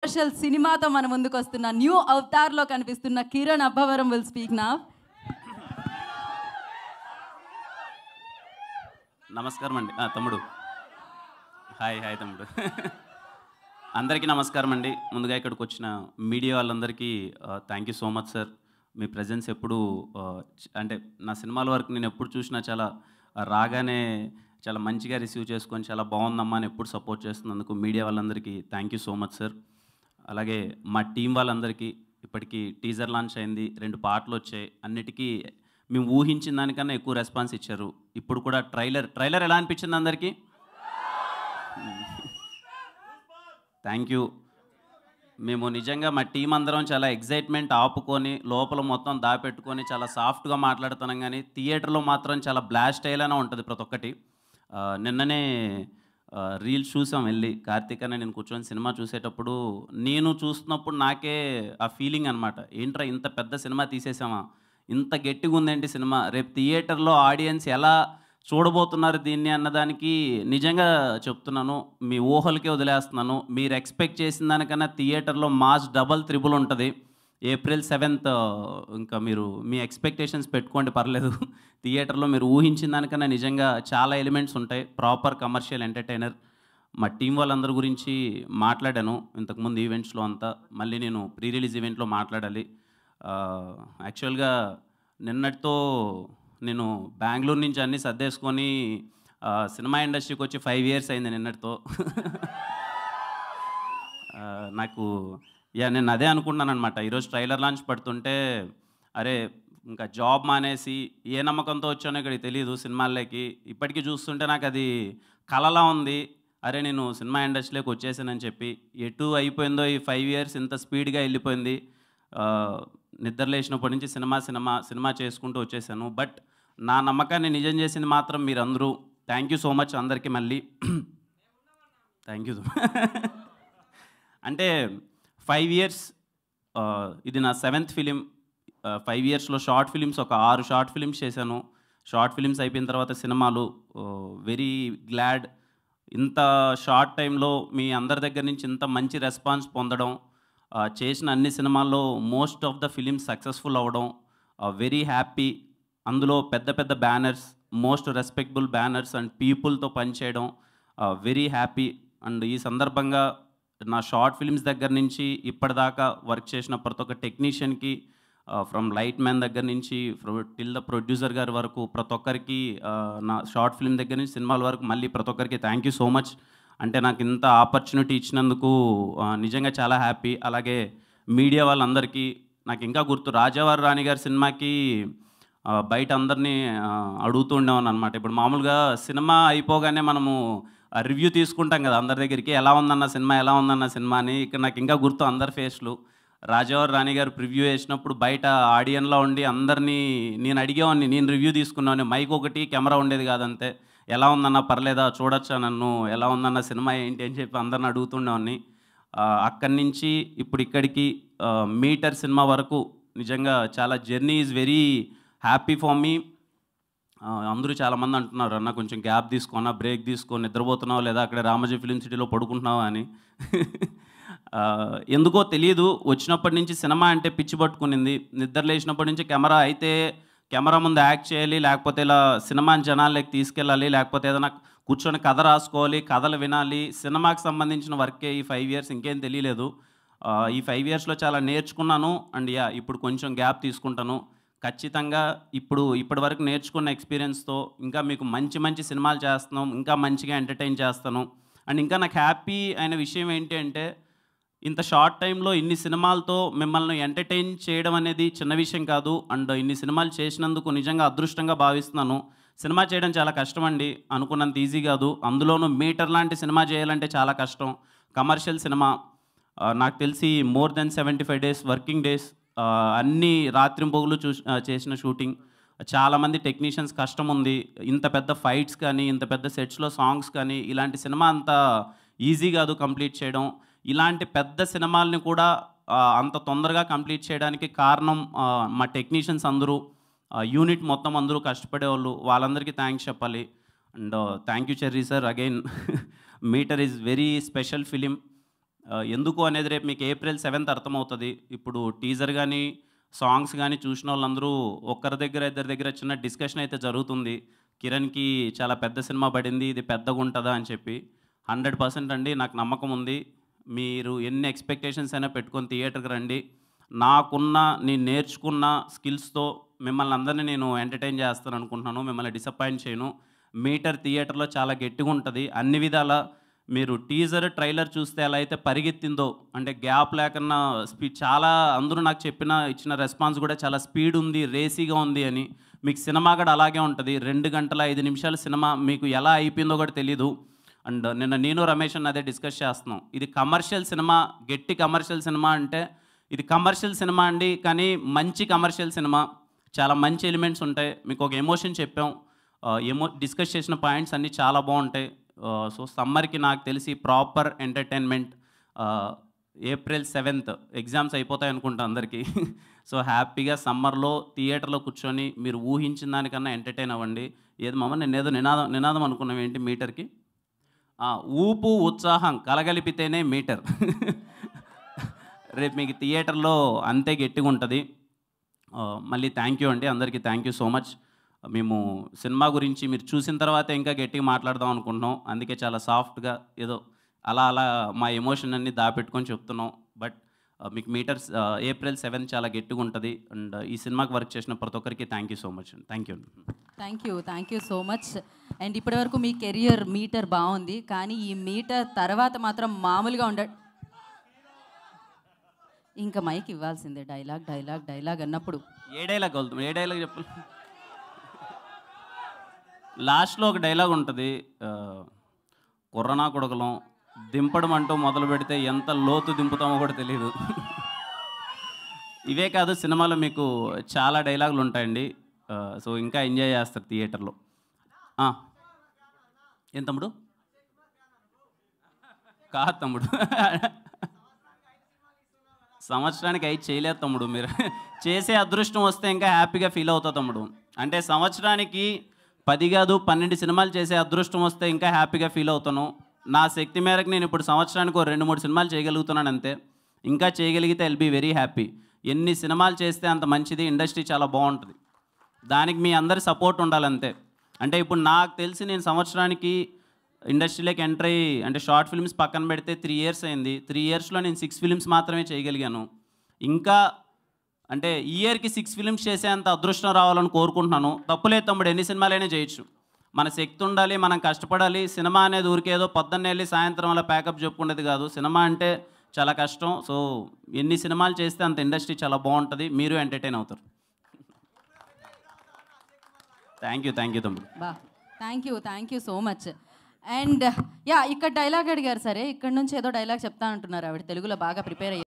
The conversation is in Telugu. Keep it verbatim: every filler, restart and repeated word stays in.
కమర్షియల్ సినిమాతో మన ముందుకు వస్తున్న న్యూ అవతార్లో కనిపిస్తున్న Kiran Abbavaram will speak now. నమస్కారం అండి తమ్ముడు. హాయ్ హాయ్ తమ్ముడు. అందరికీ నమస్కారం అండి. ముందుగా ఇక్కడికి వచ్చిన మీడియా వాళ్ళందరికీ thank you so much sir. మీ ప్రజెన్స్ ఎప్పుడు అంటే నా సినిమాల వరకు నేను ఎప్పుడు చూసినా చాలా రాగానే చాలా మంచిగా రిసీవ్ చేసుకొని చాలా బాగుందమ్మా అని ఎప్పుడు సపోర్ట్ చేస్తున్నందుకు మీడియా వాళ్ళందరికీ thank you so much sir. అలాగే మా టీం వాళ్ళందరికీ ఇప్పటికీ టీజర్ లాంచ్ అయింది, రెండు పాటలు వచ్చాయి, అన్నిటికీ మేము ఊహించిన దానికన్నా ఎక్కువ రెస్పాన్స్ ఇచ్చారు. ఇప్పుడు కూడా ట్రైలర్ ట్రైలర్ ఎలా అనిపించింది అందరికీ? Thank you. మేము నిజంగా మా టీం అందరం చాలా ఎగ్జైట్మెంట్ ఆపుకొని లోపల మొత్తం దాపెట్టుకొని చాలా సాఫ్ట్గా మాట్లాడుతున్నాం, కానీ థియేటర్లో మాత్రం చాలా బ్లాస్ట్ అయ్యేలానే ఉంటుంది ప్రతి ఒక్కటి. నిన్ననే రీల్స్ చూసాం వెళ్ళి, కార్తీక్ అనే నేను కూర్చొని సినిమా చూసేటప్పుడు నేను చూస్తున్నప్పుడు నాకే ఆ ఫీలింగ్ అనమాట, ఏంట్రా ఇంత పెద్ద సినిమా తీసేసామా, ఇంత గట్టిగా ఉందేంటి సినిమా, రేపు థియేటర్లో ఆడియన్స్ ఎలా చూడబోతున్నారు దీన్ని అన్నదానికి నిజంగా చెప్తున్నాను, మీ ఊహలకే వదిలేస్తున్నాను. మీరు ఎక్స్పెక్ట్ చేసిన దానికన్నా థియేటర్లో మాస్ డబల్ త్రిబుల్ ఉంటుంది. ఏప్రిల్ సెవెంత్ ఇంకా మీరు మీ ఎక్స్పెక్టేషన్స్ పెట్టుకోండి, పర్లేదు. థియేటర్లో మీరు ఊహించిన దానికన్నా నిజంగా చాలా ఎలిమెంట్స్ ఉంటాయి. Proper commercial entertainer. మా టీం వాళ్ళందరి గురించి మాట్లాడాను ఇంతకుముందు ఈవెంట్స్లో అంతా, మళ్ళీ నేను ప్రీ రిలీజ్ ఈవెంట్లో మాట్లాడాలి. యాక్చువల్గా నిన్నటితో నేను బెంగళూరు నుంచి అన్నీ సర్దేసుకొని సినిమా ఇండస్ట్రీకి వచ్చి ఫైవ్ ఇయర్స్ అయింది నిన్నటితో. నాకు యా నేను అదే అనుకున్నాను అనమాట. ఈరోజు ట్రైలర్ లాంచ్ పడుతుంటే అరే ఇంకా జాబ్ మానేసి ఏ నమ్మకంతో వచ్చానో ఇక్కడికి తెలియదు సినిమాల్లోకి. ఇప్పటికీ చూస్తుంటే నాకు అది కలలా ఉంది, అరే నేను సినిమా ఇండస్ట్రీలోకి వచ్చేసానని చెప్పి. ఎటు అయిపోయిందో ఈ ఫైవ్ ఇయర్స్ ఇంత స్పీడ్గా వెళ్ళిపోయింది. నిద్ర లేచినప్పటి నుంచి సినిమా సినిమా సినిమా చేసుకుంటూ వచ్చేసాను. బట్ నా నమ్మకాన్ని నిజం చేసింది మాత్రం మీరందరూ. థ్యాంక్ యూ సో మచ్ అందరికీ. మళ్ళీ థ్యాంక్ యూ. అంటే ఫైవ్ ఇయర్స్ ఇది నా సెవెంత్ ఫిలిం. ఫైవ్ ఇయర్స్లో షార్ట్ ఫిలిమ్స్ ఒక ఆరు షార్ట్ ఫిలిమ్స్ చేశాను. షార్ట్ ఫిలిమ్స్ అయిపోయిన తర్వాత సినిమాలు. వెరీ గ్లాడ్ ఇంత షార్ట్ టైంలో మీ అందరి దగ్గర నుంచి ఇంత మంచి రెస్పాన్స్ పొందడం, చేసిన అన్ని సినిమాల్లో most of the films successful అవ్వడం, వెరీ హ్యాపీ. అందులో పెద్ద పెద్ద banners, most respectable banners and పీపుల్తో పనిచేయడం, వెరీ హ్యాపీ. అండ్ ఈ సందర్భంగా నా షార్ట్ ఫిల్మ్స్ దగ్గర నుంచి ఇప్పటిదాకా వర్క్ చేసిన ప్రతి ఒక్క టెక్నీషియన్కి, ఫ్రమ్ లైట్ మ్యాన్ దగ్గర నుంచి టిల్ ద ప్రొడ్యూసర్ గారి వరకు ప్రతి ఒక్కరికి, నా షార్ట్ ఫిల్మ్ దగ్గర నుంచి సినిమాల వరకు మళ్ళీ ప్రతి ఒక్కరికి థ్యాంక్ యూ సో మచ్. అంటే నాకు ఇంత ఆపర్చునిటీ ఇచ్చినందుకు నిజంగా చాలా హ్యాపీ. అలాగే మీడియా వాళ్ళందరికీ నాకు ఇంకా గుర్తు, రాజావారి రాణి గారి సినిమాకి బయట అందరినీ అడుగుతూ ఉండేవాను అనమాట. ఇప్పుడు మామూలుగా సినిమా అయిపోగానే మనము రివ్యూ తీసుకుంటాం కదా అందరి దగ్గరికి, ఎలా ఉందన్న సినిమా ఎలా ఉందన్న సినిమా అని. ఇక్కడ నాకు ఇంకా గుర్తు అందరి ఫేస్లు. రాజావారి రాణి గారు ప్రివ్యూ వేసినప్పుడు బయట ఆడియన్లో ఉండి అందరినీ నేను అడిగేవాడిని, నేను రివ్యూ తీసుకున్నాను. మైక్ ఒకటి కెమెరా ఉండేది కాదంతే. ఎలా ఉందన్న పర్లేదా చూడొచ్చా నన్ను, ఎలా ఉందన్న సినిమా ఏంటి అని చెప్పి అందరిని అడుగుతుండేవాడిని. అక్కడి నుంచి ఇప్పుడు ఇక్కడికి మీటర్ సినిమా వరకు నిజంగా చాలా journey is very happy for me. అందరూ చాలామంది అంటున్నారు, అన్న కొంచెం గ్యాప్ తీసుకున్నా, బ్రేక్ తీసుకో, నిద్రపోతున్నావు లేదా అక్కడ రామోజీ ఫిలిం సిటీలో పడుకుంటున్నావా అని. ఎందుకో తెలియదు, వచ్చినప్పటి నుంచి సినిమా అంటే పిచ్చి పట్టుకునింది. నిద్ర లేచినప్పటి నుంచి కెమెరా అయితే కెమెరా ముందు యాక్ట్ చేయాలి, లేకపోతే ఇలా సినిమాని జనాల్లోకి తీసుకెళ్ళాలి, లేకపోతే ఏదైనా కూర్చొని కథ రాసుకోవాలి, కథలు వినాలి. సినిమాకి సంబంధించిన వర్కే ఈ ఫైవ్ ఇయర్స్, ఇంకేం తెలియలేదు. ఈ ఫైవ్ ఇయర్స్లో చాలా నేర్చుకున్నాను. అండ్ యా ఇప్పుడు కొంచెం గ్యాప్ తీసుకుంటాను. ఖచ్చితంగా ఇప్పుడు ఇప్పటి వరకు నేర్చుకున్న ఎక్స్పీరియన్స్తో ఇంకా మీకు మంచి మంచి సినిమాలు చేస్తున్నాం, ఇంకా మంచిగా ఎంటర్టైన్ చేస్తాను. అండ్ ఇంకా నాకు హ్యాపీ అయిన విషయం ఏంటి అంటే, ఇంత షార్ట్ టైంలో ఇన్ని సినిమాలతో మిమ్మల్ని ఎంటర్టైన్ చేయడం అనేది చిన్న విషయం కాదు. అండ్ ఇన్ని సినిమాలు చేసినందుకు నిజంగా అదృష్టంగా భావిస్తున్నాను. సినిమా చేయడం చాలా కష్టం అండి, అనుకున్నంత ఈజీ కాదు. అందులోనూ మీటర్ లాంటి సినిమా చేయాలంటే చాలా కష్టం. కమర్షియల్ సినిమా నాకు తెలిసి more than seventy five days working days, అన్ని రాత్రింపొగులు చూ చేసిన షూటింగ్. చాలామంది టెక్నీషియన్స్ కష్టం ఉంది. ఇంత పెద్ద ఫైట్స్ కానీ, ఇంత పెద్ద సెట్స్లో సాంగ్స్ కానీ, ఇలాంటి సినిమా అంత ఈజీ కాదు కంప్లీట్ చేయడం. ఇలాంటి పెద్ద సినిమాల్ని కూడా అంత తొందరగా కంప్లీట్ చేయడానికి కారణం మా టెక్నీషియన్స్ అందరూ, యూనిట్ మొత్తం అందరూ కష్టపడేవాళ్ళు. వాళ్ళందరికీ థ్యాంక్స్ చెప్పాలి. And thank you Cherry sir again. Meter is very special film. ఎందుకు అనేది రేపు మీకు ఏప్రిల్ సెవెంత్ అర్థమవుతుంది. ఇప్పుడు టీజర్ కానీ సాంగ్స్ కానీ చూసిన వాళ్ళందరూ ఒక్కరి దగ్గర ఇద్దరి దగ్గర చిన్న డిస్కషన్ అయితే జరుగుతుంది. కిరణ్కి చాలా పెద్ద సినిమా పడింది, ఇది పెద్దగా ఉంటుందా అని చెప్పి. హండ్రెడ్ పర్సెంట్ అండి, నాకు నమ్మకం ఉంది. మీరు ఎన్ని ఎక్స్పెక్టేషన్స్ అయినా పెట్టుకొని థియేటర్కి రండి. నాకున్న నేను నేర్చుకున్న స్కిల్స్తో మిమ్మల్ని అందరినీ నేను ఎంటర్టైన్ చేస్తాను అనుకుంటున్నాను. మిమ్మల్ని డిసప్పాయింట్ చేయను. మీటర్ థియేటర్లో చాలా గట్టిగా ఉంటుంది అన్ని విధాల. మీరు టీజర్ ట్రైలర్ చూస్తే ఎలా అయితే పరిగెత్తిందో, అంటే గ్యాప్ లేకన్నా స్పీడ్, చాలా అందరూ నాకు చెప్పిన ఇచ్చిన రెస్పాన్స్ కూడా చాలా స్పీడ్ ఉంది, రేసీగా ఉంది అని. మీకు సినిమా కూడా అలాగే ఉంటుంది. రెండు గంటల ఐదు నిమిషాల సినిమా మీకు ఎలా అయిపోయిందో కూడా తెలీదు. అండ్ నిన్న నేను రమేష్ అన్న అదే డిస్కస్ చేస్తున్నాం. ఇది కమర్షియల్ సినిమా, గట్టి కమర్షియల్ సినిమా అంటే ఇది కమర్షియల్ సినిమా అండి, కానీ మంచి కమర్షియల్ సినిమా. చాలా మంచి ఎలిమెంట్స్ ఉంటాయి. మీకు ఒక ఎమోషన్ చెప్పాం, ఎమో డిస్కస్ చేసిన పాయింట్స్ అన్నీ చాలా బాగుంటాయి. సో సమ్మర్కి నాకు తెలిసి proper entertainment. April seventh exams అయిపోతాయి అనుకుంటా అందరికీ. సో హ్యాపీగా సమ్మర్లో థియేటర్లో కూర్చొని మీరు ఊహించిన దానికన్నా ఎంటర్టైన్ అవ్వండి. ఏది మామ నేను ఏదో నినాదం నినాదం అనుకున్నాం ఏంటి మీటర్కి, ఊపు ఉత్సాహం కలగలిపితేనే మీటర్. రేపు మీకు థియేటర్లో అంతే గట్టిగా ఉంటుంది. మళ్ళీ థ్యాంక్ యూ అండి అందరికీ, థ్యాంక్ యూ సో మచ్. మేము సినిమా గురించి మీరు చూసిన తర్వాత ఇంకా గట్టిగా మాట్లాడదాం అనుకుంటున్నాం. అందుకే చాలా సాఫ్ట్గా ఏదో అలా అలా మా ఎమోషన్ అన్ని దాపెట్టుకొని చెప్తున్నాం. బట్ మీకు మీటర్స్ ఏప్రిల్ సెవెంత్ చాలా గట్టిగా ఉంటుంది. అండ్ ఈ సినిమాకి వర్క్ చేసిన ప్రతి ఒక్కరికి థ్యాంక్ యూ సో మచ్ అండి. థ్యాంక్ యూ అండి. Thank you thank you so much. And ఇప్పటివరకు మీ కెరియర్ మీటర్ బాగుంది, కానీ ఈ మీటర్ తర్వాత మాత్రం మామూలుగా ఉండ. ఇంకా మైక్ ఇవ్వాల్సిందే, డైలాగ్ డైలాగ్ డైలాగ్ అన్నప్పుడు. ఏ డైలాగ్ వెళ్తాం, ఏ డైలాగ్ చెప్పు. లాస్ట్లో ఒక డైలాగ్ ఉంటుంది, కుర్రనా కొడకలం దింపడం అంటూ మొదలు పెడితే ఎంత లోతు దింపుతామో కూడా తెలియదు. ఇవే కాదు, సినిమాలో మీకు చాలా డైలాగులు ఉంటాయండి. సో ఇంకా ఎంజాయ్ చేస్తారు థియేటర్లో. ఏం తమ్ముడు? కాదు తమ్ముడు, సంవత్సరానికి ఐదు చేయలేదు తమ్ముడు. మీరు చేసే అదృష్టం వస్తే ఇంకా హ్యాపీగా ఫీల్ అవుతా తమ్ముడు. అంటే సంవత్సరానికి పది కాదు పన్నెండు సినిమాలు చేసే అదృష్టం వస్తే ఇంకా హ్యాపీగా ఫీల్ అవుతాను. నా శక్తి మేరకు నేను ఇప్పుడు సంవత్సరానికి ఒక రెండు మూడు సినిమాలు చేయగలుగుతున్నాను అంతే. ఇంకా చేయగలిగితే ఐల్ బీ వెరీ హ్యాపీ. ఎన్ని సినిమాలు చేస్తే అంత మంచిది, ఇండస్ట్రీ చాలా బాగుంటుంది. దానికి మీ అందరి సపోర్ట్ ఉండాలంతే. అంటే ఇప్పుడు నాకు తెలిసి నేను సంవత్సరానికి ఇండస్ట్రీలోకి ఎంటర్ అయ్యి, అంటే షార్ట్ ఫిల్మ్స్ పక్కన పెడితే త్రీ ఇయర్స్ అయింది. త్రీ ఇయర్స్లో నేను సిక్స్ ఫిల్మ్స్ మాత్రమే చేయగలిగాను. ఇంకా అంటే ఇయర్కి సిక్స్ ఫిల్మ్స్ చేసేంత అదృష్టం రావాలని కోరుకుంటున్నాను. తప్పులేదు తమ్ముడు, ఎన్ని సినిమాలైనా చేయొచ్చు. మన శక్తి ఉండాలి, మనం కష్టపడాలి. సినిమా అనేది ఊరికేదో పొద్దున్నే వెళ్ళి సాయంత్రం అలా ప్యాకప్ చెప్పుకునేది కాదు. సినిమా అంటే చాలా కష్టం. సో ఎన్ని సినిమాలు చేస్తే అంత ఇండస్ట్రీ చాలా బాగుంటుంది, మీరు ఎంటర్టైన్ అవుతారు. థ్యాంక్ యూ థ్యాంక్ యూ తమ్ముడు. బా thank you thank you so much. And yeah ఇక్కడ డైలాగ్ అడిగారు, సరే ఇక్కడ నుంచి ఏదో డైలాగ్ చెప్తా అంటున్నారు ఆవిడ, తెలుగులో బాగా ప్రిపేర్ అయ్యారు.